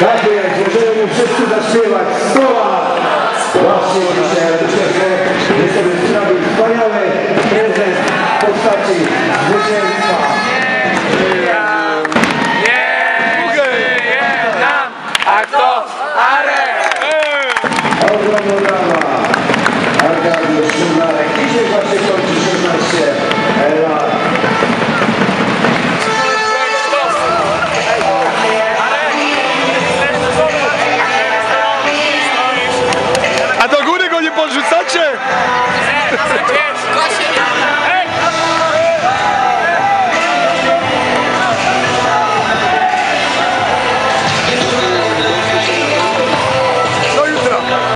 Tak jest, możemy wszyscy zaśpiewać 100 lat. Właśnie dzisiaj, ale myślę, że sobie sprawił wspaniały prezent w postaci zwycięstwa. A kto? Arek! Ogromna brawa. Arkadiusz Szymlarek. Dzisiaj właśnie kończy 16 lat.